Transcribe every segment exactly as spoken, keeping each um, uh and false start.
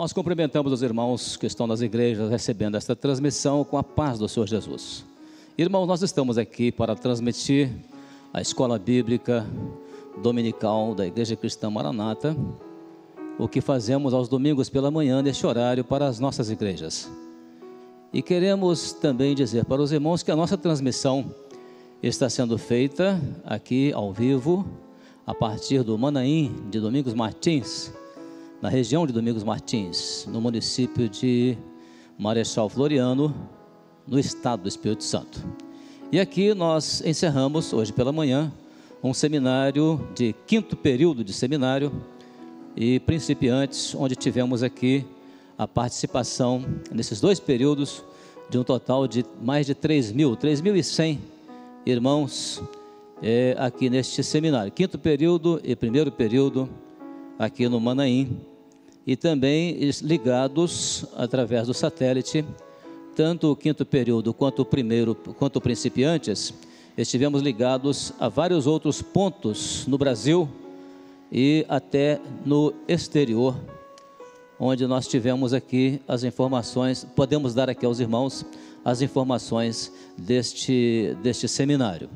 Nós cumprimentamos os irmãos que estão nas igrejas recebendo esta transmissão com a paz do Senhor Jesus. Irmãos, nós estamos aqui para transmitir a escola bíblica dominical da Igreja Cristã Maranata, o que fazemos aos domingos pela manhã neste horário para as nossas igrejas. E queremos também dizer para os irmãos que a nossa transmissão está sendo feita aqui ao vivo, a partir do Manaim de Domingos Martins, na região de Domingos Martins, no município de Marechal Floriano, no estado do Espírito Santo. E aqui nós encerramos, hoje pela manhã, um seminário de quinto período de seminário e principiantes, onde tivemos aqui a participação, nesses dois períodos, de um total de mais de três mil, três mil e cem irmãos é, aqui neste seminário. Quinto período e primeiro período aqui no Manaim, e também ligados através do satélite, tanto o quinto período quanto o primeiro, quanto principiantes, estivemos ligados a vários outros pontos no Brasil e até no exterior, onde nós tivemos aqui as informações, podemos dar aqui aos irmãos as informações deste, deste seminário.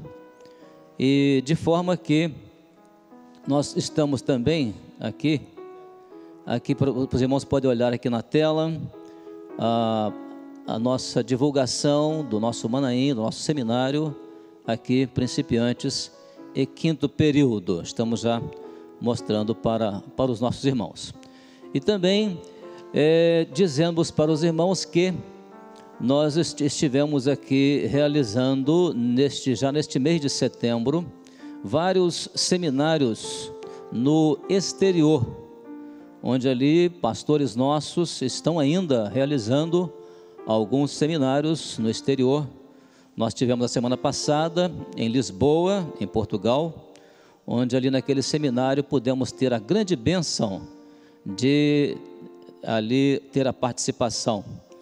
E de forma que nós estamos também aqui, aqui os irmãos podem olhar aqui na tela, a, a nossa divulgação do nosso Manaim, do nosso seminário, aqui, principiantes e quinto período, estamos já mostrando para, para os nossos irmãos. E também é, dizemos para os irmãos que nós estivemos aqui realizando, neste, já neste mês de setembro, vários seminários no exterior, onde ali pastores nossos estão ainda realizando alguns seminários no exterior. Nós tivemos a semana passada em Lisboa, em Portugal, onde ali naquele seminário pudemos ter a grande bênção de ali ter a participação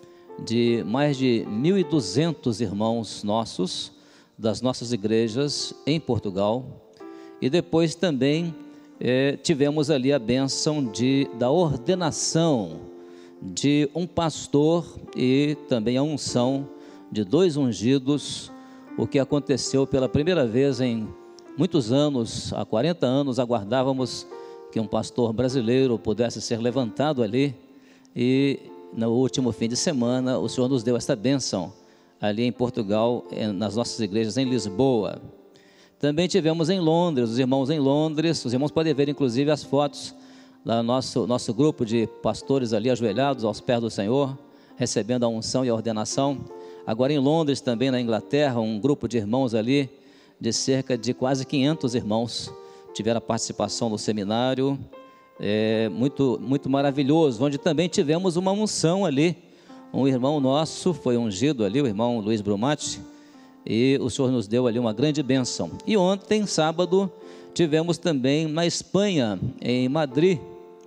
de mais de mil e duzentos irmãos nossos, das nossas igrejas em Portugal, e depois também é, tivemos ali a bênção de, da ordenação de um pastor e também a unção de dois ungidos, o que aconteceu pela primeira vez em muitos anos, há quarenta anos, aguardávamos que um pastor brasileiro pudesse ser levantado ali, e no último fim de semana o Senhor nos deu esta bênção ali em Portugal, nas nossas igrejas em Lisboa. Também tivemos em Londres, os irmãos em Londres, os irmãos podem ver inclusive as fotos do nosso, nosso grupo de pastores ali ajoelhados aos pés do Senhor, recebendo a unção e a ordenação. Agora em Londres, também na Inglaterra, um grupo de irmãos ali, de cerca de quase quinhentos irmãos, tiveram a participação no seminário, é, muito, muito maravilhoso, onde também tivemos uma unção ali. Um irmão nosso foi ungido ali, o irmão Luiz Brumati, e o Senhor nos deu ali uma grande bênção. E ontem, sábado, tivemos também na Espanha, em Madrid,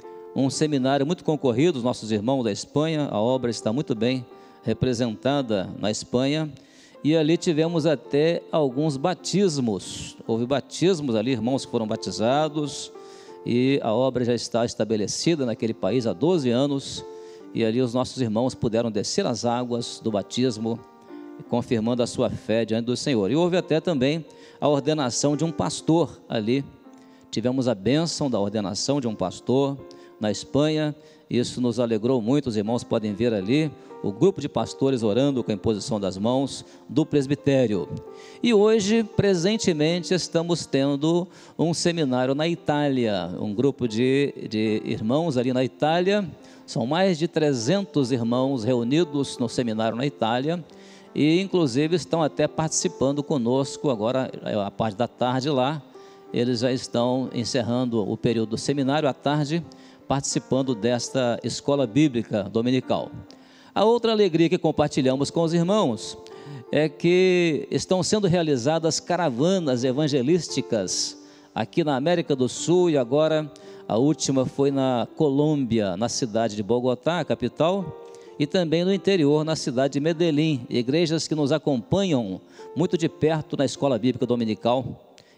um seminário muito concorrido, os nossos irmãos da Espanha, a obra está muito bem representada na Espanha, e ali tivemos até alguns batismos, houve batismos ali, irmãos que foram batizados, e a obra já está estabelecida naquele país há doze anos, e ali os nossos irmãos puderam descer as águas do batismo, confirmando a sua fé diante do Senhor. E houve até também a ordenação de um pastor ali, tivemos a bênção da ordenação de um pastor na Espanha, isso nos alegrou muito, os irmãos podem ver ali, o grupo de pastores orando com a imposição das mãos do presbitério. E hoje, presentemente, estamos tendo um seminário na Itália, um grupo de, de irmãos ali na Itália, são mais de trezentos irmãos reunidos no seminário na Itália, e inclusive estão até participando conosco, agora a parte da tarde lá, eles já estão encerrando o período do seminário à tarde, participando desta escola bíblica dominical. A outra alegria que compartilhamos com os irmãos é que estão sendo realizadas caravanas evangelísticas aqui na América do Sul, e agora a última foi na Colômbia, na cidade de Bogotá, a capital, e também no interior, na cidade de Medellín, igrejas que nos acompanham muito de perto na escola bíblica dominical,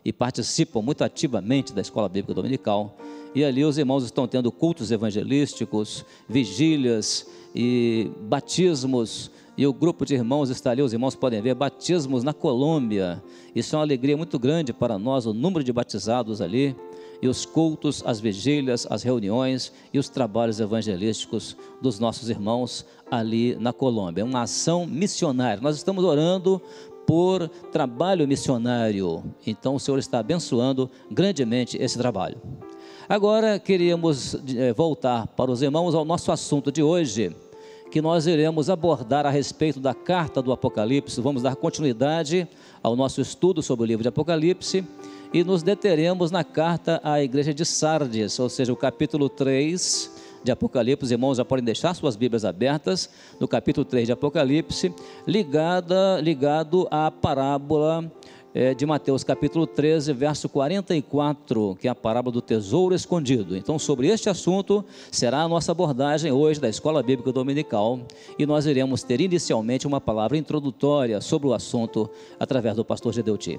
e participam muito ativamente da Escola Bíblica Dominical. E ali os irmãos estão tendo cultos evangelísticos, vigílias e batismos. E o grupo de irmãos está ali, os irmãos podem ver, batismos na Colômbia. Isso é uma alegria muito grande para nós, o número de batizados ali. E os cultos, as vigílias, as reuniões e os trabalhos evangelísticos dos nossos irmãos ali na Colômbia. É uma ação missionária. Nós estamos orando por trabalho missionário. Então o Senhor está abençoando grandemente esse trabalho. Agora queríamos eh, voltar para os irmãos ao nosso assunto de hoje, que nós iremos abordar a respeito da carta do Apocalipse. Vamos dar continuidade ao nosso estudo sobre o livro de Apocalipse e nos deteremos na carta à igreja de Sardes, ou seja, o capítulo três de Apocalipse. Os irmãos já podem deixar suas Bíblias abertas no capítulo três de Apocalipse, ligada, ligado à parábola é, de Mateus capítulo treze, verso quarenta e quatro, que é a parábola do tesouro escondido. Então, sobre este assunto será a nossa abordagem hoje da Escola Bíblica Dominical, e nós iremos ter inicialmente uma palavra introdutória sobre o assunto através do pastor Gedeuti.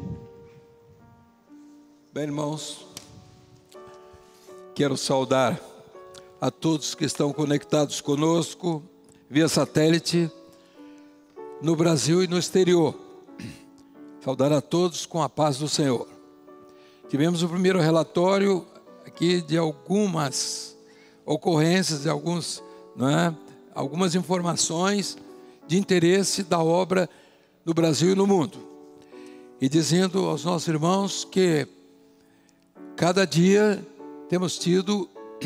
Bem, irmãos, quero saudar a todos que estão conectados conosco via satélite no Brasil e no exterior. Saudar a todos com a paz do Senhor. Tivemos o primeiro relatório aqui de algumas ocorrências, de alguns, não é, algumas informações de interesse da obra no Brasil e no mundo. E dizendo aos nossos irmãos que cada dia temos tido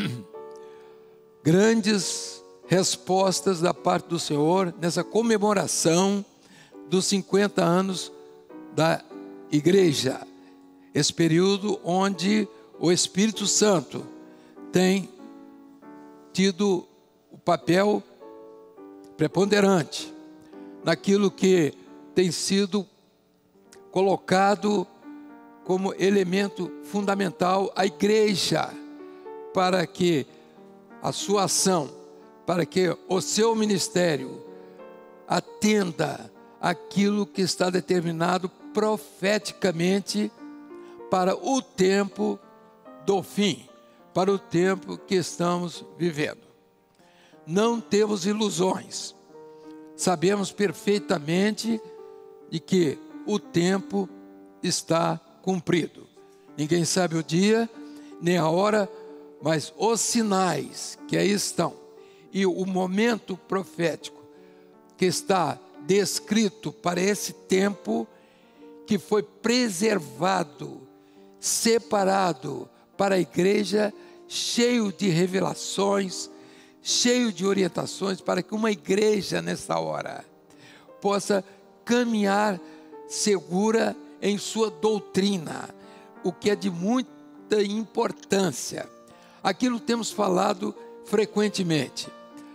grandes respostas da parte do Senhor nessa comemoração dos cinquenta anos da igreja, esse período onde o Espírito Santo tem tido o papel preponderante naquilo que tem sido colocado como elemento fundamental a igreja, para que a sua ação, para que o seu ministério atenda aquilo que está determinado profeticamente para o tempo do fim, para o tempo que estamos vivendo. Não temos ilusões, sabemos perfeitamente de que o tempo está cumprido. Ninguém sabe o dia, nem a hora, mas os sinais que aí estão e o momento profético que está descrito para esse tempo, que foi preservado, separado para a igreja, cheio de revelações, cheio de orientações, para que uma igreja nessa hora possa caminhar segura em sua doutrina, o que é de muita importância. Aquilo temos falado frequentemente.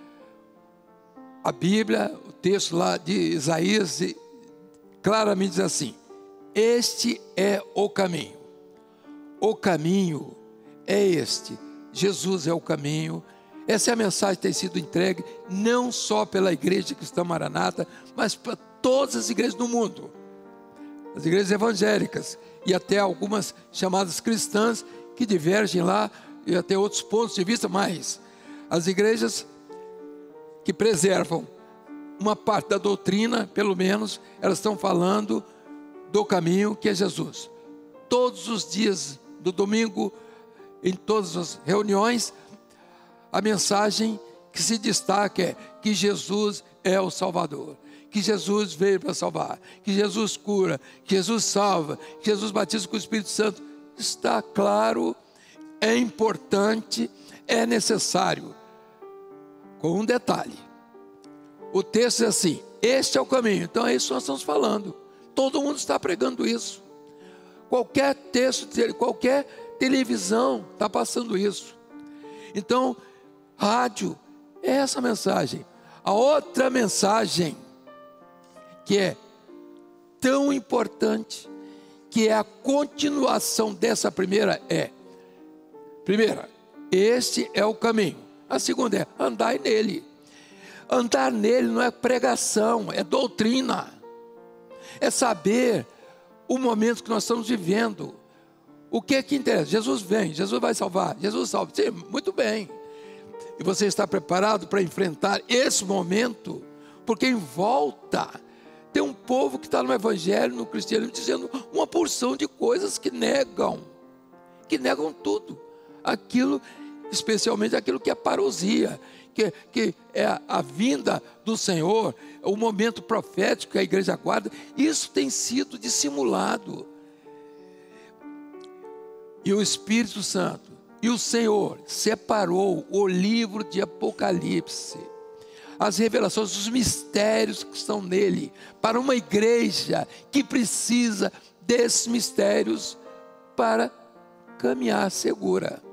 A Bíblia, o texto lá de Isaías, claramente diz assim: este é o caminho. O caminho é este. Jesus é o caminho. Essa é a mensagem que tem sido entregue, não só pela igreja cristã Maranata, mas para todas as igrejas do mundo. As igrejas evangélicas e até algumas chamadas cristãs que divergem lá e até outros pontos de vista, mas as igrejas que preservam uma parte da doutrina, pelo menos, elas estão falando do caminho que é Jesus. Todos os dias do domingo, em todas as reuniões, a mensagem que se destaca é que Jesus é o Salvador, que Jesus veio para salvar, que Jesus cura, que Jesus salva, que Jesus batiza com o Espírito Santo. Está claro, é importante, é necessário. Com um detalhe, o texto é assim: este é o caminho. Então é isso que nós estamos falando. Todo mundo está pregando isso. Qualquer texto, qualquer televisão está passando isso. Então, rádio é essa mensagem. A outra mensagem que é tão importante, que é a continuação dessa primeira, é: primeira, este é o caminho. A segunda é: andai nele. Andar nele não é pregação, é doutrina. É saber o momento que nós estamos vivendo. o que é que interessa? Jesus vem, Jesus vai salvar, Jesus salva. Sim, muito bem. E você está preparado para enfrentar esse momento? Porque em volta tem um povo que está no evangelho, no cristianismo, dizendo uma porção de coisas que negam, que negam tudo, aquilo, especialmente aquilo que é parousia, que, que é a, a vinda do Senhor, o momento profético que a igreja aguarda. Isso tem sido dissimulado. E o Espírito Santo e o Senhor separou o livro de Apocalipse, as revelações, os mistérios que estão nele, para uma igreja que precisa desses mistérios para caminhar segura.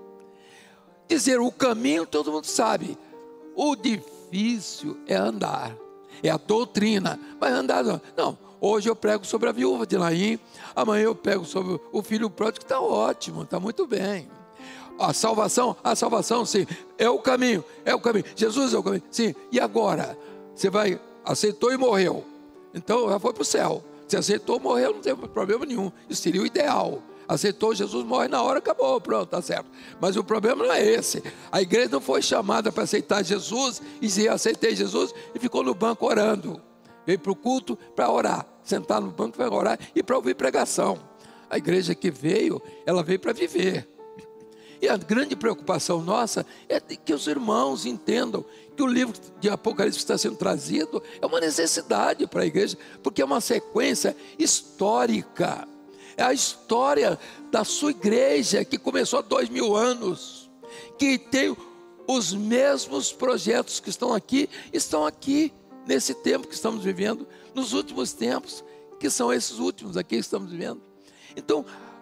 Dizer o caminho todo mundo sabe, o difícil é andar, é a doutrina, mas andar não. Não, hoje eu prego sobre a viúva de Naim, amanhã eu prego sobre o filho pródigo, que está ótimo, está muito bem. A salvação, a salvação sim, é o caminho, é o caminho, Jesus é o caminho, sim. E agora? Você vai, aceitou e morreu, então já foi para o céu. Você aceitou, morreu, não tem problema nenhum, isso seria o ideal. Aceitou, Jesus morre na hora, acabou, pronto, está certo. Mas o problema não é esse. A igreja não foi chamada para aceitar Jesus e dizer, aceitei Jesus, e ficou no banco orando. Veio para o culto para orar, sentar no banco para orar e para ouvir pregação. A igreja que veio, ela veio para viver. E a grande preocupação nossa é que os irmãos entendam que o livro de Apocalipse que está sendo trazido é uma necessidade para a igreja, porque é uma sequência histórica. É a história da sua igreja que começou há dois mil anos, que tem os mesmos projetos que estão aqui, estão aqui nesse tempo que estamos vivendo, nos últimos tempos, que são esses últimos aqui que estamos vivendo. Então,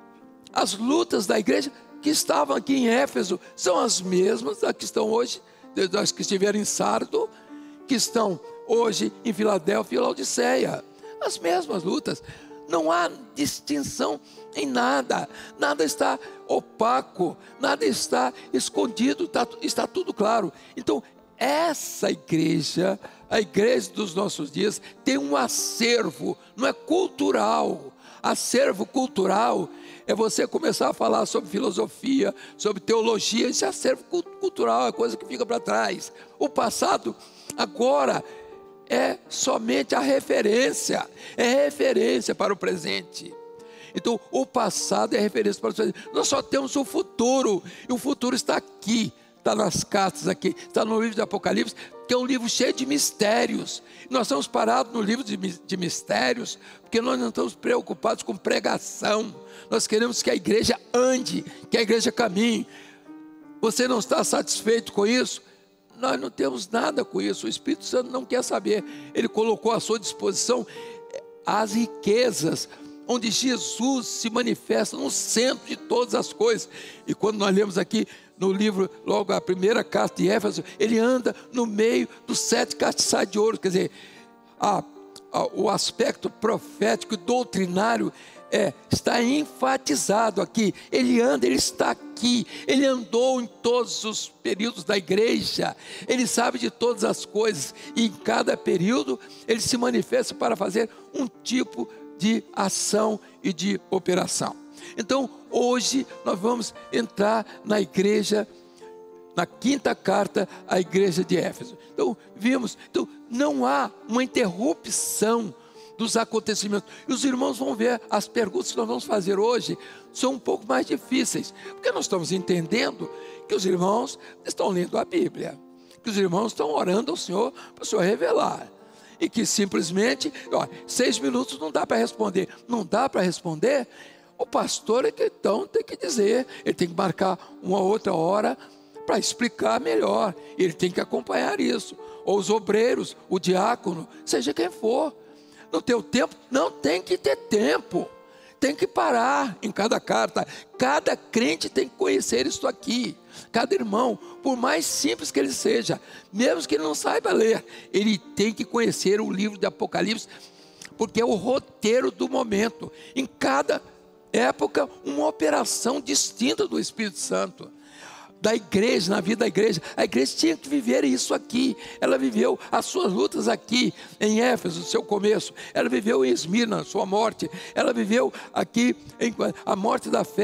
as lutas da igreja que estavam aqui em Éfeso são as mesmas das que estão hoje, das que estiveram em Sardo, que estão hoje em Filadélfia e Laodiceia. As mesmas lutas. Não há distinção em nada, nada está opaco, nada está escondido, tá, está tudo claro. Então, essa igreja, a igreja dos nossos dias, tem um acervo, não é cultural. Acervo cultural é você começar a falar sobre filosofia, sobre teologia. Esse acervo cultural é coisa que fica para trás. O passado, agora, é somente a referência, é referência para o presente. Então, o passado é referência para o presente. Nós só temos o futuro, e o futuro está aqui, está nas cartas aqui, está no livro de Apocalipse, que é um livro cheio de mistérios. Nós estamos parados no livro de, de mistérios, porque nós não estamos preocupados com pregação. Nós queremos que a igreja ande, que a igreja caminhe. Você não está satisfeito com isso? Nós não temos nada com isso. O Espírito Santo não quer saber. Ele colocou à sua disposição as riquezas, onde Jesus se manifesta no centro de todas as coisas. E quando nós lemos aqui no livro, logo a primeira carta de Éfeso, ele anda no meio dos sete castiçais de ouro. Quer dizer, a, a, o aspecto profético e doutrinário É, está enfatizado aqui. Ele anda, ele está aqui. Ele andou em todos os períodos da igreja. Ele sabe de todas as coisas. E em cada período ele se manifesta para fazer um tipo de ação e de operação. Então hoje nós vamos entrar na igreja, na quinta carta à igreja de Éfeso. Então vimos, então, não há uma interrupção dos acontecimentos. E os irmãos vão ver, as perguntas que nós vamos fazer hoje são um pouco mais difíceis, porque nós estamos entendendo que os irmãos estão lendo a Bíblia, que os irmãos estão orando ao Senhor para o Senhor revelar, e que simplesmente, ó, seis minutos não dá para responder. Não dá para responder? O pastor é que então tem que dizer, ele tem que marcar uma outra hora para explicar melhor, ele tem que acompanhar isso, ou os obreiros, o diácono, seja quem for. No teu tempo, não tem que ter tempo, tem que parar em cada carta. Cada crente tem que conhecer isso aqui. Cada irmão, por mais simples que ele seja, mesmo que ele não saiba ler, ele tem que conhecer o livro de Apocalipse, porque é o roteiro do momento. Em cada época, uma operação distinta do Espírito Santo. Da igreja, na vida da igreja, a igreja tinha que viver isso aqui. Ela viveu as suas lutas aqui em Éfeso, seu começo. Ela viveu em Esmirna, sua morte. Ela viveu aqui em, a morte da fé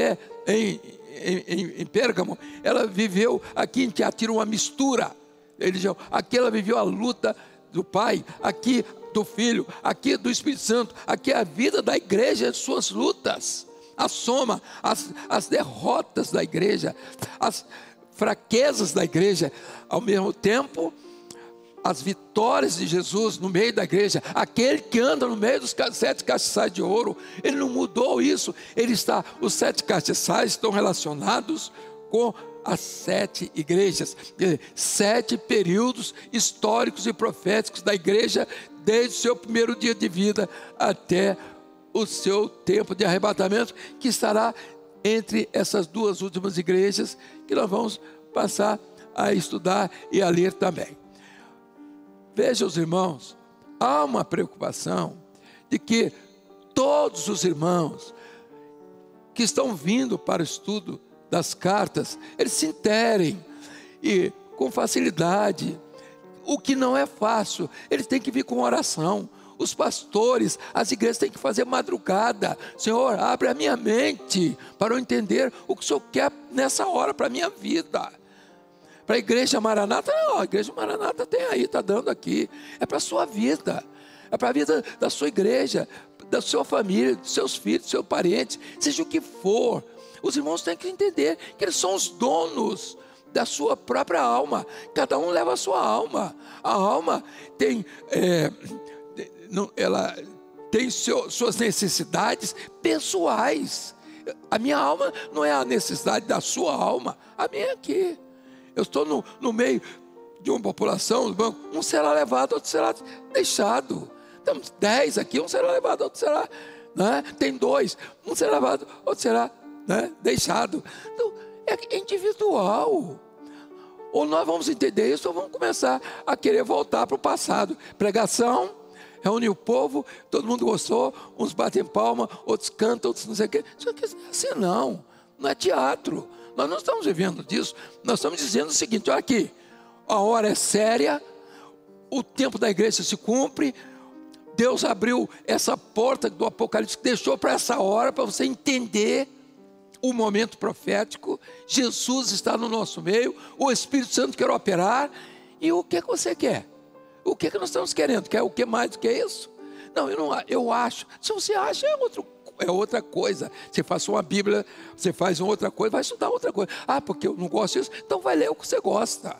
em, em, em Pérgamo, ela viveu aqui em Tiatira uma mistura. Religião. Aqui ela viveu a luta do Pai, aqui do Filho, aqui do Espírito Santo, aqui a vida da igreja, as suas lutas, a soma, as, as derrotas da igreja, as fraquezas da igreja, ao mesmo tempo, as vitórias de Jesus no meio da igreja. Aquele que anda no meio dos sete castiçais de ouro, ele não mudou isso, ele está, os sete castiçais estão relacionados com as sete igrejas, sete períodos históricos e proféticos da igreja, desde o seu primeiro dia de vida até o seu tempo de arrebatamento, que estará entre essas duas últimas igrejas, que nós vamos passar a estudar e a ler também. Veja, os irmãos, há uma preocupação de que todos os irmãos que estão vindo para o estudo das cartas, eles se interem e com facilidade, o que não é fácil. Eles têm que vir com oração. Os pastores, as igrejas têm que fazer madrugada. Senhor, abre a minha mente para eu entender o que o Senhor quer nessa hora para a minha vida. Para a igreja Maranata, não, a igreja Maranata tem aí, está dando aqui. É para a sua vida, é para a vida da sua igreja, da sua família, dos seus filhos, dos seus parentes, seja o que for. Os irmãos têm que entender que eles são os donos da sua própria alma. Cada um leva a sua alma. A alma tem, é, não, ela tem seu, suas necessidades pessoais. A minha alma não é a necessidade da sua alma. A minha é aqui. Eu estou no, no meio de uma população, um será levado, outro será deixado. Temos dez aqui, um será levado, outro será, né? Tem dois, um será levado, outro será, né, deixado. Então, é individual. Ou nós vamos entender isso, ou vamos começar a querer voltar para o passado. Pregação, reúne o povo, todo mundo gostou, uns batem palma, outros cantam, outros não sei o quê. Isso aqui não é assim não, não é teatro. Nós não estamos vivendo disso, nós estamos dizendo o seguinte: olha aqui, a hora é séria, o tempo da igreja se cumpre, Deus abriu essa porta do Apocalipse, deixou para essa hora, para você entender o momento profético. Jesus está no nosso meio, o Espírito Santo quer operar, e o que, que você quer? O que, que nós estamos querendo? Quer o que mais do que isso? Não, eu, não, eu acho, se você acha é outro é outra coisa. Você faz uma Bíblia, você faz uma outra coisa, vai estudar outra coisa. Ah, porque eu não gosto disso, então vai ler o que você gosta.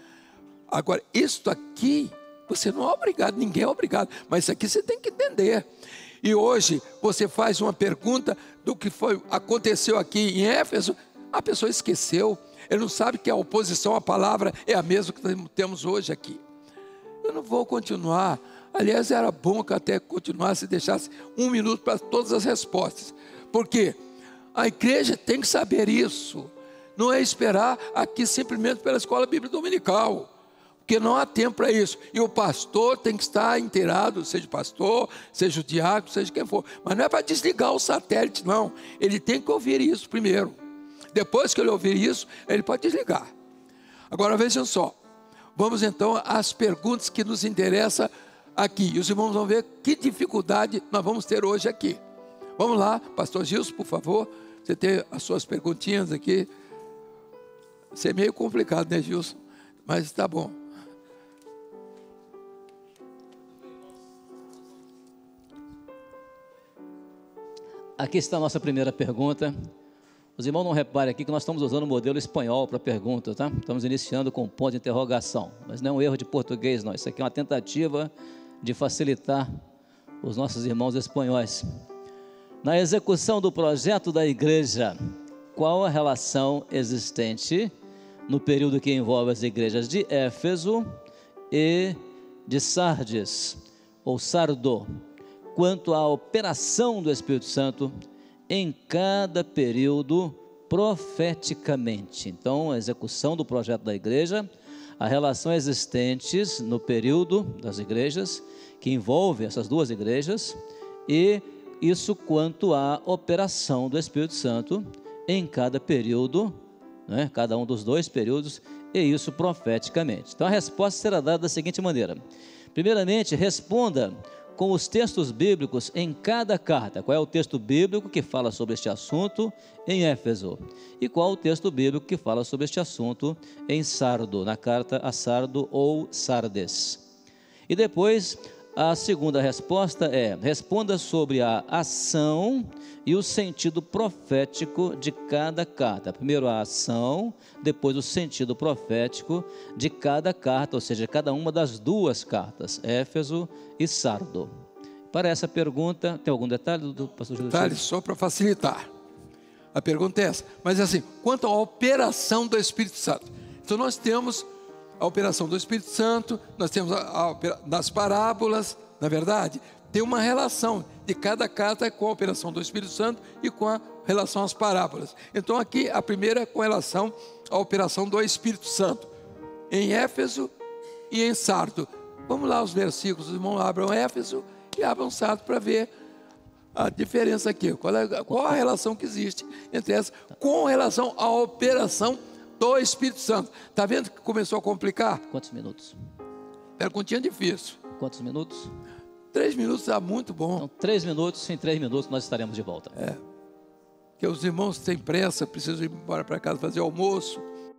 Agora, isso aqui, você não é obrigado, ninguém é obrigado, mas isso aqui você tem que entender. E hoje, você faz uma pergunta do que foi, aconteceu aqui em Éfeso, a pessoa esqueceu, ele não sabe que a oposição à palavra é a mesma que temos hoje aqui. Eu não vou continuar. Aliás, era bom que até continuasse e deixasse um minuto para todas as respostas. Porque a igreja tem que saber isso. Não é esperar aqui simplesmente pela escola bíblica dominical. Porque não há tempo para isso. E o pastor tem que estar inteirado, seja o pastor, seja o diácono, seja quem for. Mas não é para desligar o satélite, não. Ele tem que ouvir isso primeiro. Depois que ele ouvir isso, ele pode desligar. Agora vejam só. Vamos então às perguntas que nos interessam aqui. E os irmãos vão ver que dificuldade nós vamos ter hoje aqui. Vamos lá, pastor Gilson, por favor. Você tem as suas perguntinhas aqui. Isso é meio complicado, né, Gilson? Mas está bom. Aqui está a nossa primeira pergunta. Os irmãos não reparem aqui que nós estamos usando o modelo espanhol para a pergunta, tá? Estamos iniciando com ponto de interrogação, mas não é um erro de português, não. Isso aqui é uma tentativa de facilitar os nossos irmãos espanhóis. Na execução do projeto da igreja, qual a relação existente no período que envolve as igrejas de Éfeso e de Sardes, ou Sardo, quanto à operação do Espírito Santo em cada período profeticamente? Então, a execução do projeto da igreja, a relação existentes no período das igrejas, que envolve essas duas igrejas, e isso quanto à operação do Espírito Santo em cada período, né, cada um dos dois períodos, e isso profeticamente. Então, a resposta será dada da seguinte maneira: primeiramente, responda com os textos bíblicos em cada carta. Qual é o texto bíblico que fala sobre este assunto em Éfeso? E qual o texto bíblico que fala sobre este assunto em Sardo, na carta a Sardo ou Sardes? E depois, a segunda resposta é: responda sobre a ação e o sentido profético de cada carta. Primeiro a ação, depois o sentido profético de cada carta, ou seja, cada uma das duas cartas, Éfeso e Sardo. Para essa pergunta, tem algum detalhe do pastor Jesus? Detalhe só para facilitar. A pergunta é essa, mas assim, quanto à operação do Espírito Santo. Então nós temos a operação do Espírito Santo, nós temos a, a, das parábolas, na verdade, tem uma relação de cada carta com a operação do Espírito Santo e com a relação às parábolas. Então aqui a primeira é com relação à operação do Espírito Santo, em Éfeso e em Sardo. Vamos lá os versículos, os irmãos abram Éfeso e abram Sardo para ver a diferença aqui. Qual, é, qual a relação que existe entre essas, com relação à operação do Espírito Santo. Está vendo que começou a complicar? Quantos minutos? Perguntinha difícil. Quantos minutos? Três minutos está muito bom. Então, três minutos, em três minutos nós estaremos de volta. É, porque os irmãos têm pressa, precisam ir embora para casa fazer almoço.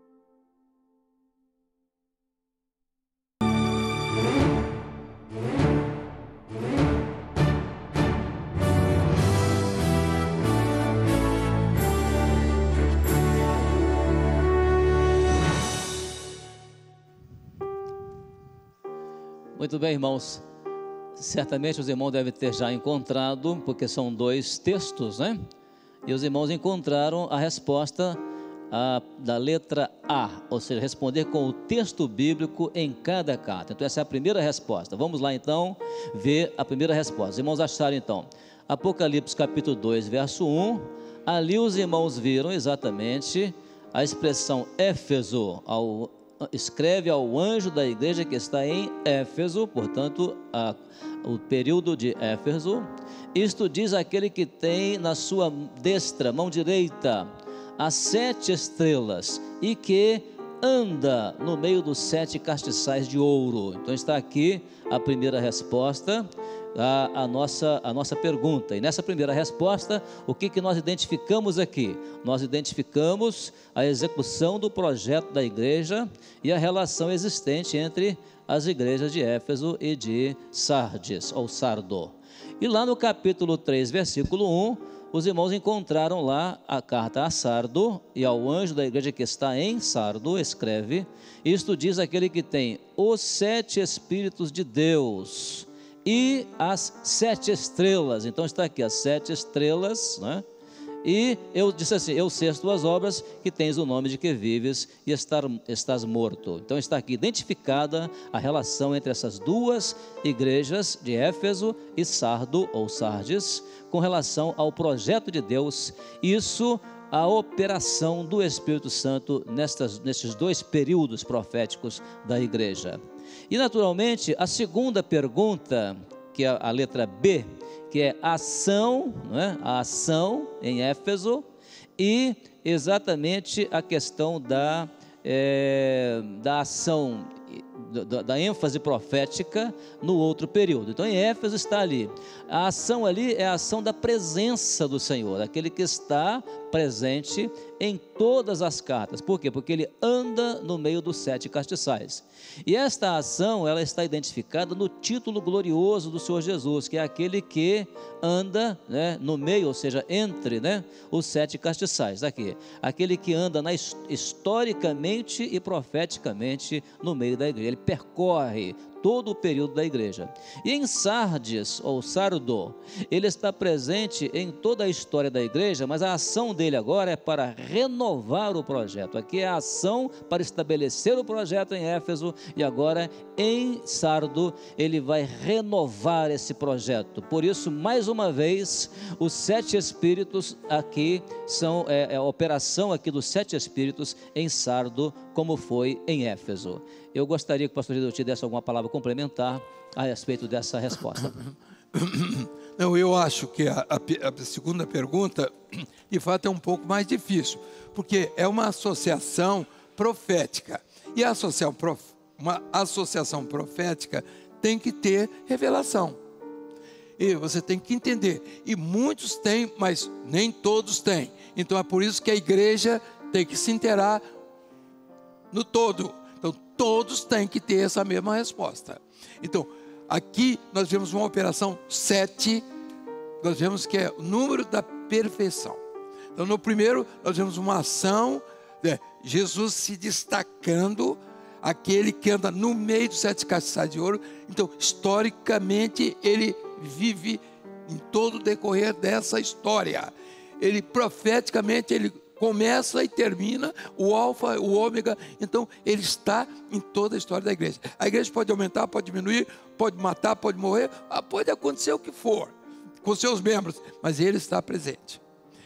Muito bem, irmãos. Certamente os irmãos devem ter já encontrado, porque são dois textos, né? E os irmãos encontraram a resposta a, da letra A, ou seja, responder com o texto bíblico em cada carta. Então essa é a primeira resposta. Vamos lá então ver a primeira resposta. Os irmãos acharam então Apocalipse capítulo dois, verso um. Ali os irmãos viram exatamente a expressão Éfeso, ao escreve ao anjo da igreja que está em Éfeso, portanto, a, o período de Éfeso. Isto diz aquele que tem na sua destra, mão direita, as sete estrelas e que anda no meio dos sete castiçais de ouro. Então está aqui a primeira resposta A, a, nossa, a nossa pergunta. E nessa primeira resposta, o que, que nós identificamos aqui? Nós identificamos a execução do projeto da igreja e a relação existente entre as igrejas de Éfeso e de Sardes, ou Sardo. E lá no capítulo três, versículo um, os irmãos encontraram lá a carta a Sardo, e ao anjo da igreja que está em Sardo, escreve: isto diz aquele que tem os sete Espíritos de Deus e as sete estrelas. Então está aqui as sete estrelas, né? E eu disse assim: eu sei as tuas obras, que tens o nome de que vives e estar, estás morto. Então está aqui identificada a relação entre essas duas igrejas de Éfeso e Sardo ou Sardes, com relação ao projeto de Deus. Isso, a operação do Espírito Santo nestas, nestes dois períodos proféticos da igreja. E naturalmente a segunda pergunta, que é a letra B, que é ação, não é? A ação em Éfeso, e exatamente a questão da, é, da ação, da, da ênfase profética no outro período. Então em Éfeso está ali, a ação ali é a ação da presença do Senhor, aquele que está presente em todas as cartas. Por quê? Porque ele anda no meio dos sete castiçais. E esta ação, ela está identificada no título glorioso do Senhor Jesus, que é aquele que anda, né, no meio, ou seja, entre, né, os sete castiçais. Aqui, aquele que anda na, historicamente e profeticamente no meio da igreja. Ele percorre todo o período da igreja. E em Sardes, ou Sardo, ele está presente em toda a história da igreja, mas a ação dele agora é para renovar o projeto. Aqui é a ação para estabelecer o projeto em Éfeso, e agora em Sardo ele vai renovar esse projeto. Por isso, mais uma vez, os sete espíritos aqui são é, é a operação aqui dos sete espíritos em Sardo, como foi em Éfeso. Eu gostaria que o pastor Jesus te desse alguma palavra complementar a respeito dessa resposta. Não, eu acho que a, a, a segunda pergunta, de fato, é um pouco mais difícil, porque é uma associação profética. E a associação, prof, uma associação profética tem que ter revelação. E você tem que entender. E muitos têm, mas nem todos têm. Então é por isso que a igreja tem que se inteirar no todo. Então todos têm que ter essa mesma resposta. Então aqui nós vemos uma operação sete. Nós vemos que é o número da perfeição. Então no primeiro nós vemos uma ação, né, Jesus se destacando, aquele que anda no meio dos sete castiçais de ouro. Então historicamente ele vive em todo o decorrer dessa história. Ele profeticamente ele começa e termina, o alfa, o ômega. Então ele está em toda a história da igreja. A igreja pode aumentar, pode diminuir, pode matar, pode morrer, pode acontecer o que for com seus membros, mas ele está presente.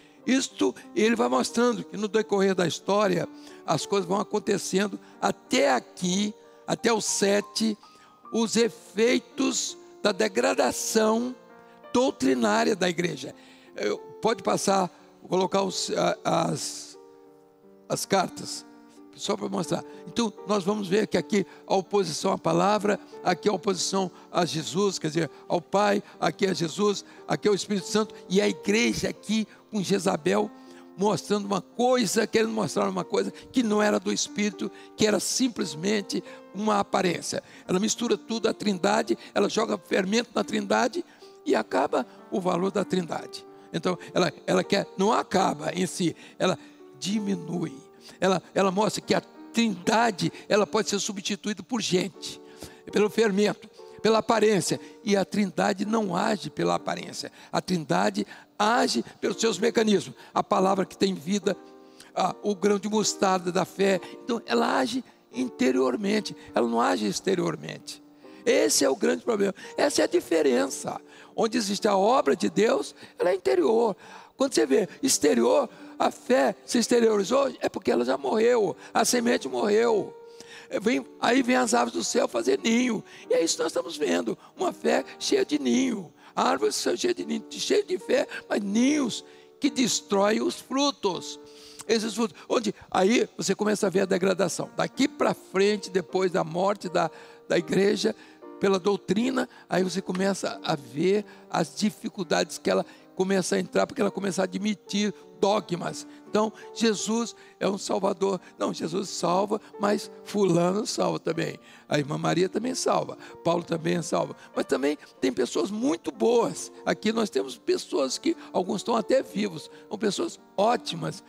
Isto ele vai mostrando que no decorrer da história as coisas vão acontecendo até aqui, até o sete, os efeitos da degradação doutrinária da igreja. Pode passar, vou colocar os, as, as cartas, só para mostrar. Então nós vamos ver que aqui a oposição à palavra, aqui a oposição a Jesus, quer dizer, ao Pai, aqui a Jesus, aqui é o Espírito Santo, e a igreja aqui com Jezabel, mostrando uma coisa, querendo mostrar uma coisa que não era do Espírito, que era simplesmente uma aparência. Ela mistura tudo, a trindade, ela joga fermento na trindade e acaba o valor da trindade. Então ela, ela quer, não acaba em si, ela diminui. Ela, ela mostra que a trindade ela pode ser substituída por gente, pelo fermento, pela aparência. E a trindade não age pela aparência, a trindade age pelos seus mecanismos. A palavra que tem vida, a, o grão de mostarda da fé. Então ela age interiormente, ela não age exteriormente. Esse é o grande problema, essa é a diferença. Onde existe a obra de Deus, ela é interior. Quando você vê exterior, a fé se exteriorizou, é porque ela já morreu, a semente morreu. Vem, aí vem as aves do céu fazer ninho, e é isso que nós estamos vendo, uma fé cheia de ninho, árvores cheias de ninho, cheia de fé, mas ninhos que destroem os frutos. Esses frutos, onde aí você começa a ver a degradação. Daqui para frente, depois da morte da, da igreja, pela doutrina, aí você começa a ver as dificuldades que ela começa a entrar, porque ela começa a admitir dogmas. Então Jesus é um salvador. Não, Jesus salva, mas fulano salva também. A irmã Maria também salva, Paulo também salva. Mas também tem pessoas muito boas. Aqui nós temos pessoas que, alguns estão até vivos, são pessoas ótimas.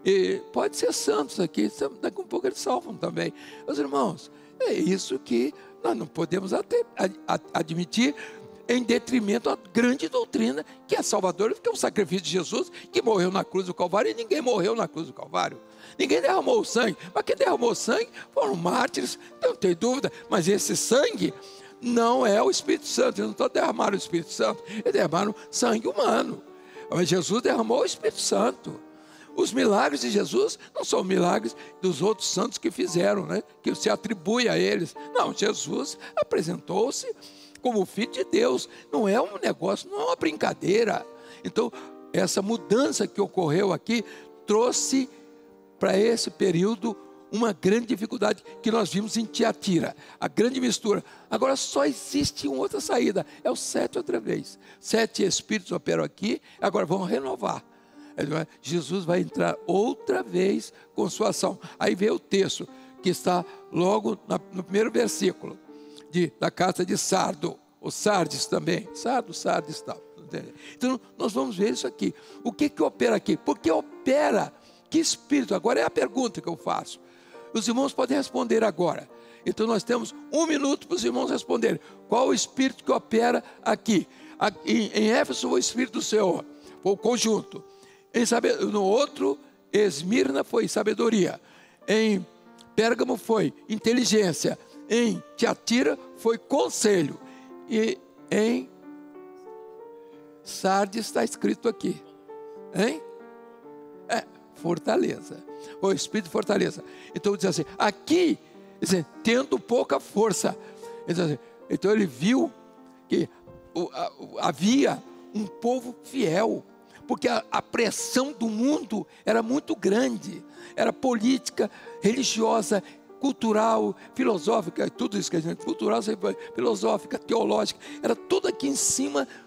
E pode ser santos aqui, daqui a um pouco eles salvam também. Meus irmãos, é isso que nós não podemos até admitir, em detrimento à grande doutrina que é salvadora, que é o sacrifício de Jesus, que morreu na cruz do Calvário, e ninguém morreu na cruz do Calvário. Ninguém derramou o sangue, mas quem derramou o sangue foram mártires, não tem dúvida, mas esse sangue não é o Espírito Santo. Eles não estão derramando o Espírito Santo, eles derramaram sangue humano, mas Jesus derramou o Espírito Santo. Os milagres de Jesus não são milagres dos outros santos que fizeram, né? Que se atribui a eles. Não, Jesus apresentou-se como Filho de Deus. Não é um negócio, não é uma brincadeira. Então, essa mudança que ocorreu aqui trouxe para esse período uma grande dificuldade que nós vimos em Tiatira, a grande mistura. Agora só existe uma outra saída, é o sete outra vez. Sete espíritos operam aqui, agora vão renovar. Jesus vai entrar outra vez com sua ação. Aí vem o texto que está logo no primeiro versículo de, da carta de Sardo, o Sardes também, Sardo, Sardes tal. Então nós vamos ver isso aqui. O que que opera aqui? Porque opera, que espírito? Agora é a pergunta que eu faço. Os irmãos podem responder agora. Então nós temos um minuto para os irmãos responderem. Qual o espírito que opera aqui? Aqui em Éfeso, o Espírito do Senhor, foi o conjunto. Em, no outro, Esmirna foi sabedoria. Em Pérgamo foi inteligência. Em Tiatira foi conselho. E em Sardes está escrito aqui. Hein? É, fortaleza. O espírito de fortaleza. Então diz assim, aqui, diz assim, tendo pouca força. Diz assim, então ele viu que o, a, havia um povo fiel. Porque a, a pressão do mundo era muito grande. Era política, religiosa, cultural, filosófica, tudo isso que a gente, cultural, filosófica, teológica, era tudo aqui em cima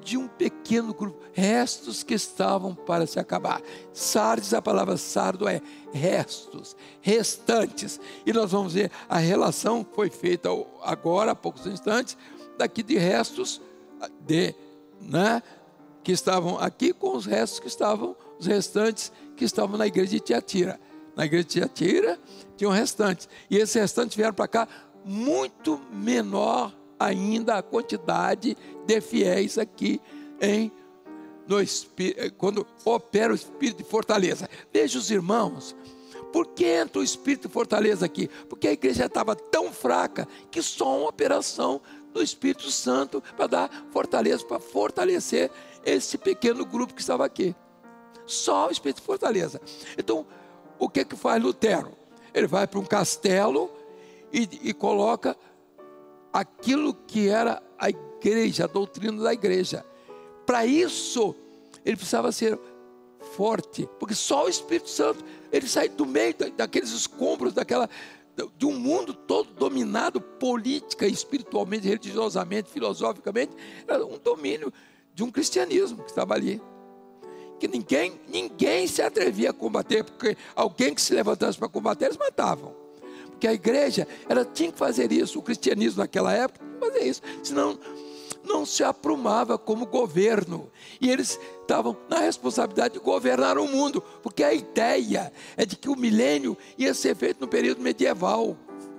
de um pequeno grupo, restos que estavam para se acabar. Sardes, a palavra sardo é restos, restantes. E nós vamos ver a relação que foi feita agora, há poucos instantes, daqui de restos de, né, que estavam aqui com os restos que estavam, os restantes que estavam na igreja de Tiatira. Na igreja de Tiatira tinham restantes. E esses restantes vieram para cá muito menor ainda a quantidade de fiéis aqui em no espírito, quando opera o espírito de fortaleza. Veja os irmãos, por que entra o espírito de fortaleza aqui? Porque a igreja estava tão fraca que só uma operação do Espírito Santo para dar fortaleza, para fortalecer esse pequeno grupo que estava aqui. Só o espírito de fortaleza. Então, o que que faz Lutero? Ele vai para um castelo e, e coloca aquilo que era a igreja, a doutrina da igreja. Para isso, ele precisava ser forte, porque só o Espírito Santo, ele sai do meio daqueles escombros, daquela, de um mundo todo dominado política, espiritualmente, religiosamente, filosoficamente. Era um domínio de um cristianismo que estava ali, que ninguém, ninguém se atrevia a combater, porque alguém que se levantasse para combater, eles matavam. Porque a igreja, ela tinha que fazer isso, o cristianismo naquela época, tinha que fazer isso, senão não se aprumava como governo. E eles estavam na responsabilidade de governar o mundo, porque a ideia é de que o milênio ia ser feito no período medieval.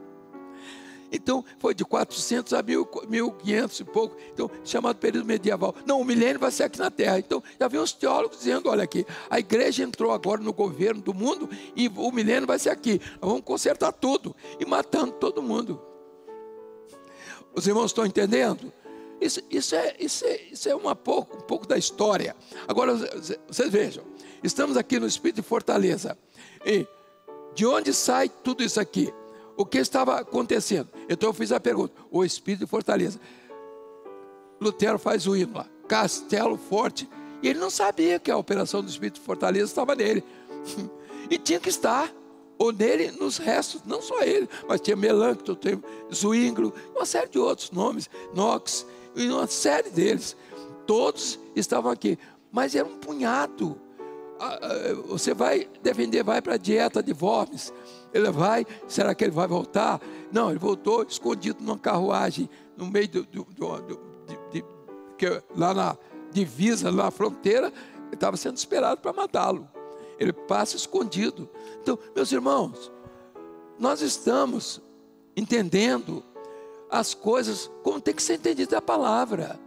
Então, foi de quatrocentos a mil e quinhentos e pouco, então, chamado período medieval. Não, o milênio vai ser aqui na Terra. Então, já havia uns teólogos dizendo, olha aqui, a igreja entrou agora no governo do mundo e o milênio vai ser aqui. Nós vamos consertar tudo e matando todo mundo. Os irmãos estão entendendo? Isso, isso, é, isso, é, isso é uma pouco, um pouco da história. Agora, vocês vejam, estamos aqui no Espírito de Fortaleza. E de onde sai tudo isso aqui? O que estava acontecendo? Então eu fiz a pergunta, o Espírito de Fortaleza. Lutero faz o hino lá, castelo forte. E ele não sabia que a operação do Espírito de Fortaleza estava nele. E tinha que estar, ou nele, nos restos, não só ele, mas tinha Melancton, tinha Zwinglio, uma série de outros nomes, Knox, e uma série deles. Todos estavam aqui, mas era um punhado. Você vai defender, vai para a dieta de Worms. Ele vai, será que ele vai voltar? Não, ele voltou escondido numa carruagem, no meio do, do, do, do de, de, que, lá na divisa, na fronteira, ele estava sendo esperado para matá-lo. Ele passa escondido. Então, meus irmãos, nós estamos entendendo as coisas como tem que ser entendida a palavra.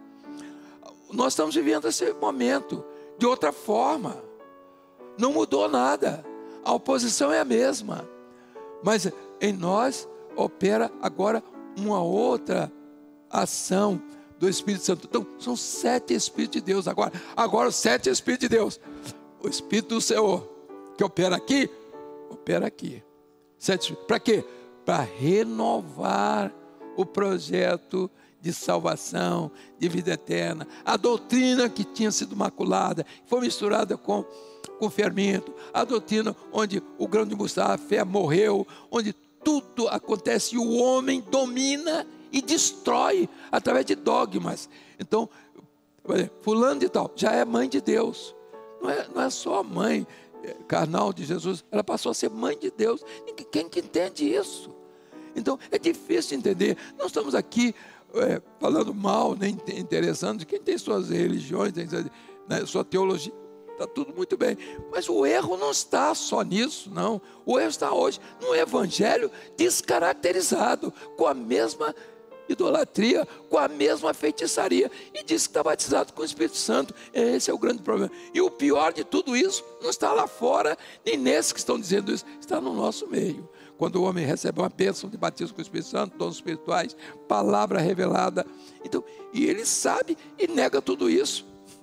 Nós estamos vivendo esse momento de outra forma. Não mudou nada. A oposição é a mesma. Mas em nós opera agora uma outra ação do Espírito Santo. Então, são sete Espíritos de Deus agora. Agora, os sete Espíritos de Deus. O Espírito do Senhor, que opera aqui, opera aqui. Para quê? Para renovar o projeto de salvação, de vida eterna. A doutrina que tinha sido maculada, foi misturada com com fermento, a doutrina onde o grão de mostarda, a fé morreu, onde tudo acontece e o homem domina e destrói através de dogmas. Então, fulano de tal, já é mãe de Deus, não é, não é só a mãe carnal de Jesus, ela passou a ser mãe de Deus. Quem que entende isso? Então, é difícil entender. Nós estamos aqui é, falando mal, nem interessando de quem tem suas religiões, tem, né, sua teologia. Está tudo muito bem, mas o erro não está só nisso, não. O erro está hoje no evangelho descaracterizado, com a mesma idolatria, com a mesma feitiçaria, e diz que está batizado com o Espírito Santo. Esse é o grande problema. E o pior de tudo isso não está lá fora, nem nesses que estão dizendo isso, está no nosso meio. Quando o homem recebe uma bênção de batismo com o Espírito Santo, dons espirituais, palavra revelada, então, e ele sabe e nega tudo isso.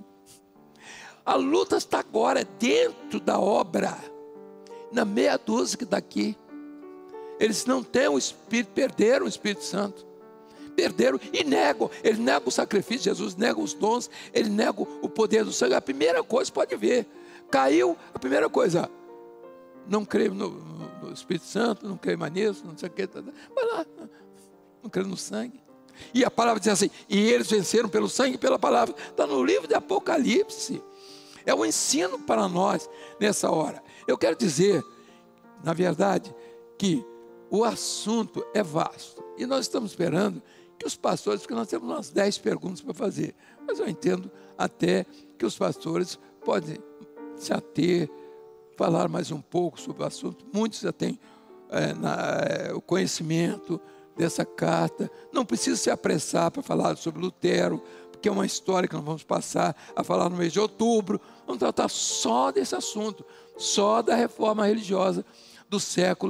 A luta está agora dentro da obra, na meia dúzia que está aqui. Eles não têm o Espírito, perderam o Espírito Santo. Perderam e negam. Eles negam o sacrifício de Jesus, negam os dons, eles negam o poder do sangue. A primeira coisa, pode ver, caiu, a primeira coisa, não creio no, no Espírito Santo, não creio mais nisso, não sei o que, vai lá, não creio no sangue. E a palavra diz assim, e eles venceram pelo sangue e pela palavra. Está no livro de Apocalipse. É um ensino para nós nessa hora. Eu quero dizer, na verdade, que o assunto é vasto. E nós estamos esperando que os pastores, porque nós temos umas dez perguntas para fazer. Mas eu entendo até que os pastores podem se ater, falar mais um pouco sobre o assunto. Muitos já têm é, na, é, o conhecimento dessa carta. Não precisa se apressar para falar sobre Lutero, porque é uma história que nós vamos passar a falar no mês de outubro. Vamos tratar só desse assunto, só da reforma religiosa do século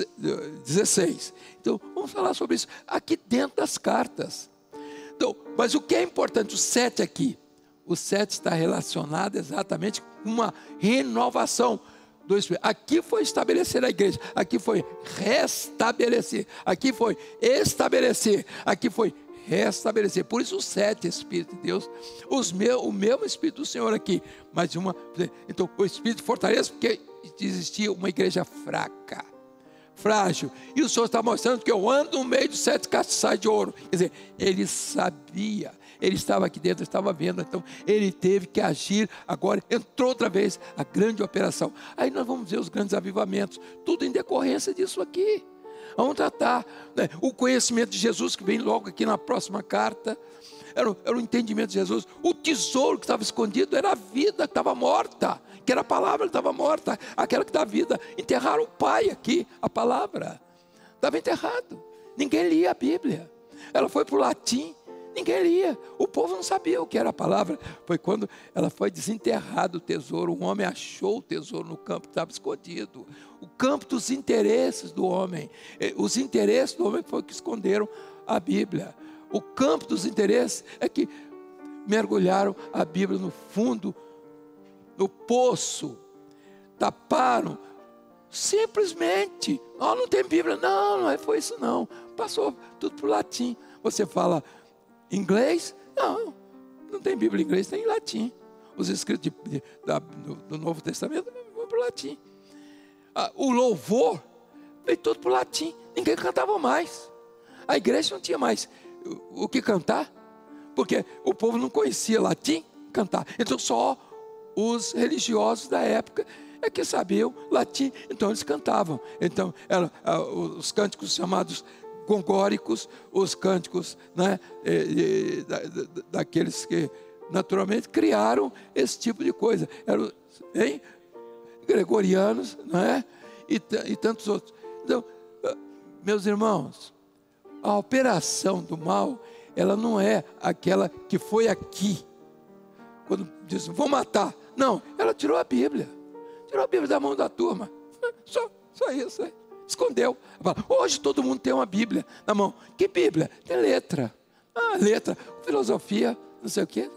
dezesseis. Então, vamos falar sobre isso aqui dentro das cartas. Então, mas o que é importante, o sete aqui, o sete está relacionado exatamente com uma renovação do Espírito. Aqui foi estabelecer a igreja, aqui foi restabelecer, aqui foi estabelecer, aqui foi restabelecer. Por isso o sete, Espírito de Deus, os meu, o mesmo Espírito do Senhor aqui, mas uma, então o Espírito de fortaleza, porque existia uma igreja fraca, frágil, e o Senhor está mostrando que eu ando no meio dos sete castiçais de ouro. Quer dizer, ele sabia, ele estava aqui dentro, estava vendo, então ele teve que agir. Agora entrou outra vez a grande operação. Aí nós vamos ver os grandes avivamentos, tudo em decorrência disso aqui. Vamos tratar, né, o conhecimento de Jesus, que vem logo aqui na próxima carta. Era, era o entendimento de Jesus. O tesouro que estava escondido era a vida que estava morta, que era a palavra que estava morta, aquela que dá vida. Enterraram o pai aqui, a palavra estava enterrado, ninguém lia a Bíblia. Ela foi para o latim, ninguém lia, o povo não sabia o que era a palavra. Foi quando ela foi desenterrado o tesouro. Um homem achou o tesouro no campo que estava escondido, o campo dos interesses do homem. Os interesses do homem foi que esconderam a Bíblia. O campo dos interesses é que mergulharam a Bíblia no fundo, no poço, taparam, simplesmente. Oh, não tem Bíblia. Não, não foi isso não. Passou tudo para o latim. Você fala inglês? Não, não tem Bíblia em inglês, tem em latim. Os escritos de, de, da, do, do Novo Testamento vão para o latim. Ah, o louvor veio tudo para o latim. Ninguém cantava mais. A igreja não tinha mais o, o que cantar, porque o povo não conhecia latim, cantar. Então só os religiosos da época é que sabiam latim, então eles cantavam. Então eram ah, os cânticos chamados gongóricos, os cânticos, né, e, e, da, da, daqueles que naturalmente criaram esse tipo de coisa. Eram, hein, gregorianos, não é? E, e tantos outros. Então, meus irmãos, a operação do mal, ela não é aquela que foi aqui, quando diz, vou matar. Não, ela tirou a Bíblia, tirou a Bíblia da mão da turma, só, só isso, é. Escondeu. Hoje todo mundo tem uma Bíblia na mão. Que Bíblia? Tem letra. Ah, letra, filosofia, não sei o quê.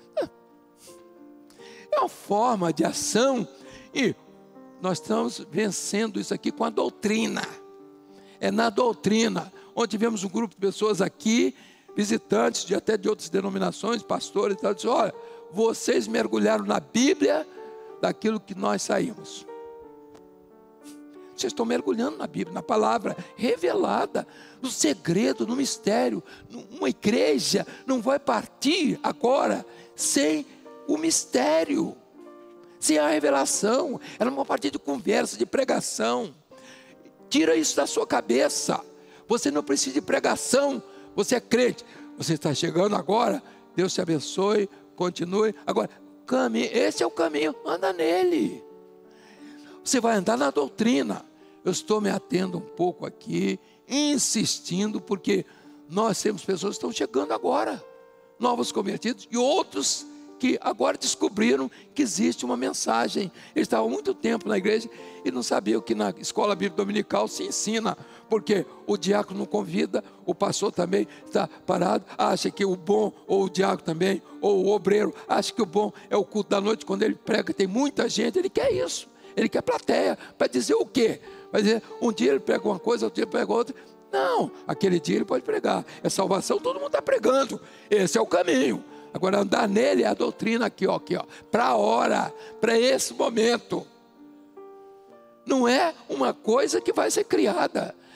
É uma forma de ação, e nós estamos vencendo isso aqui com a doutrina. É na doutrina, onde tivemos um grupo de pessoas aqui, visitantes de até de outras denominações, pastores e tal, dizem, olha, vocês mergulharam na Bíblia daquilo que nós saímos. Vocês estão mergulhando na Bíblia, na palavra revelada, no segredo, no mistério. Uma igreja não vai partir agora sem o mistério, sem a revelação. Ela não vai partir de conversa, de pregação. Tira isso da sua cabeça. Você não precisa de pregação, você é crente. Você está chegando agora, Deus te abençoe, continue. Agora, caminho, esse é o caminho, anda nele. Você vai andar na doutrina. Eu estou me atendo um pouco aqui, insistindo, porque nós temos pessoas que estão chegando agora, novos convertidos, e outros que agora descobriram que existe uma mensagem. Eles estavam há muito tempo na igreja e não sabiam que na escola bíblica dominical se ensina, porque o diácono não convida, o pastor também está parado, acha que o bom, ou o diácono também, ou o obreiro, acha que o bom é o culto da noite, quando ele prega, tem muita gente, ele quer isso. Ele quer plateia, para dizer o quê? Vai dizer, um dia ele prega uma coisa, outro dia ele prega outra. Não, aquele dia ele pode pregar. É salvação, todo mundo está pregando. Esse é o caminho. Agora andar nele é a doutrina aqui, ó, aqui, ó, para a hora, para esse momento. Não é uma coisa que vai ser criada.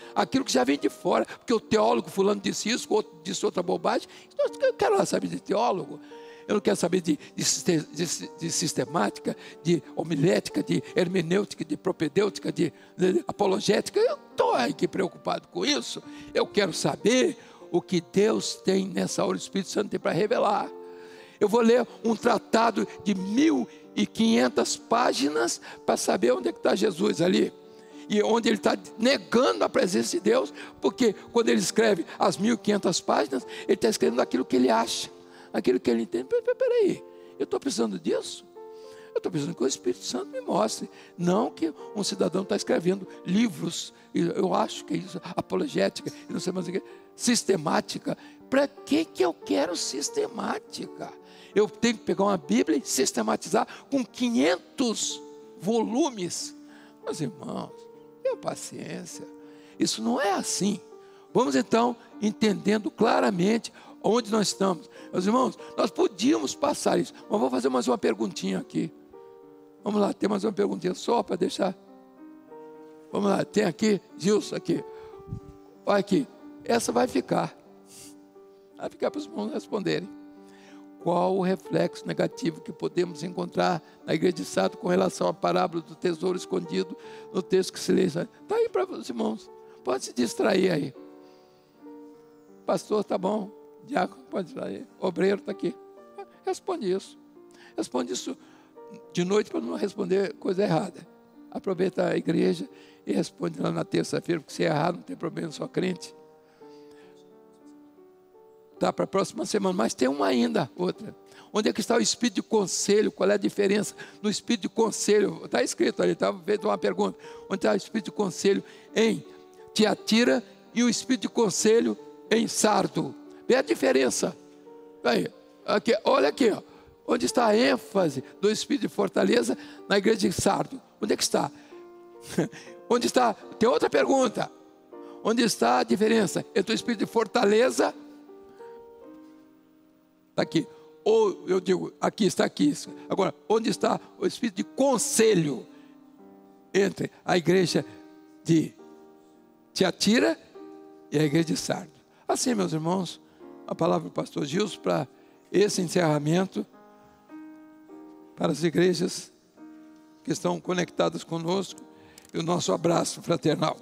aquilo que já vem de fora, porque o teólogo fulano disse isso, o outro disse outra bobagem. Eu quero lá saber de teólogo, eu não quero saber de, de, de, de sistemática, de homilética, de hermenêutica, de propedêutica, de, de apologética. Eu estou aqui preocupado com isso. Eu quero saber o que Deus tem nessa hora, o Espírito Santo tem para revelar. Eu vou ler um tratado de mil e quinhentas páginas para saber onde é que está Jesus ali. E onde ele está negando a presença de Deus, porque quando ele escreve as mil e quinhentas páginas, ele está escrevendo aquilo que ele acha, aquilo que ele entende. Peraí, eu estou precisando disso? Eu estou precisando que o Espírito Santo me mostre, não que um cidadão está escrevendo livros, eu acho que é isso, apologética, e não sei mais o que, sistemática. Para que que eu quero sistemática? Eu tenho que pegar uma Bíblia e sistematizar com quinhentos volumes. Meus irmãos, tenha paciência, isso não é assim. Vamos então entendendo claramente onde nós estamos. Meus irmãos, nós podíamos passar isso, mas vou fazer mais uma perguntinha aqui. Vamos lá, tem mais uma perguntinha só para deixar. Vamos lá, tem aqui, Gilson, aqui. Olha aqui, essa vai ficar. Vai ficar para os irmãos responderem. Qual o reflexo negativo que podemos encontrar na igreja de Sardo com relação à parábola do tesouro escondido no texto que se lê? Está aí para os irmãos, pode se distrair aí. Pastor, tá bom. Diácono, pode distrair. Obreiro está aqui. Responde isso. Responde isso de noite para não responder coisa errada. Aproveita a igreja e responde lá na terça-feira, porque se errar não tem problema, só crente. Tá, para a próxima semana, mas tem uma ainda, outra. Onde é que está o espírito de conselho? Qual é a diferença no espírito de conselho? Está escrito ali, estava feito uma pergunta. Onde está o espírito de conselho em Tiatira e o espírito de conselho em Sardo? Vê a diferença. Aí, aqui, olha aqui, ó. Onde está a ênfase do espírito de fortaleza na igreja de Sardo? Onde é que está? Onde está? Tem outra pergunta. Onde está a diferença entre o espírito de fortaleza? Está aqui, ou eu digo, aqui está aqui. Agora, onde está o espírito de conselho entre a igreja de Tiatira e a igreja de Sardo? Assim, meus irmãos, a palavra do pastor Gilson para esse encerramento, para as igrejas que estão conectadas conosco, e o nosso abraço fraternal.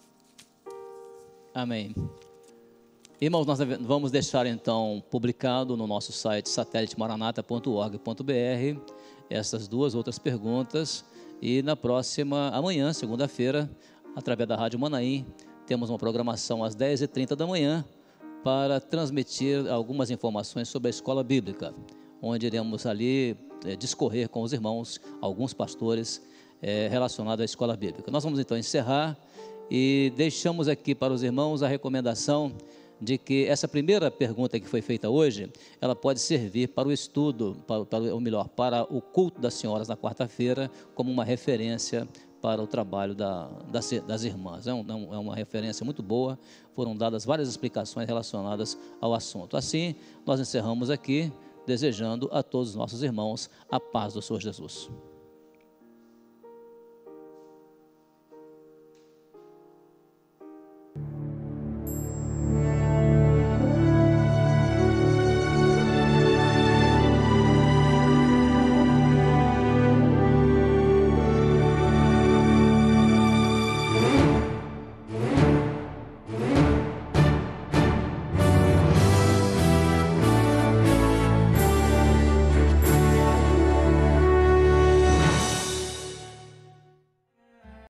Amém. Irmãos, nós vamos deixar então publicado no nosso site satélite maranata ponto org ponto br essas duas outras perguntas, e na próxima, amanhã, segunda-feira, através da Rádio Manaim, temos uma programação às dez e trinta da manhã para transmitir algumas informações sobre a escola bíblica, onde iremos ali é, discorrer com os irmãos, alguns pastores é, relacionados à escola bíblica. Nós vamos então encerrar e deixamos aqui para os irmãos a recomendação de que essa primeira pergunta que foi feita hoje, ela pode servir para o estudo, para, para, ou melhor, para o culto das senhoras na quarta-feira, como uma referência para o trabalho da, das, das irmãs. É, um, é uma referência muito boa, foram dadas várias explicações relacionadas ao assunto. Assim, nós encerramos aqui, desejando a todos os nossos irmãos a paz do Senhor Jesus.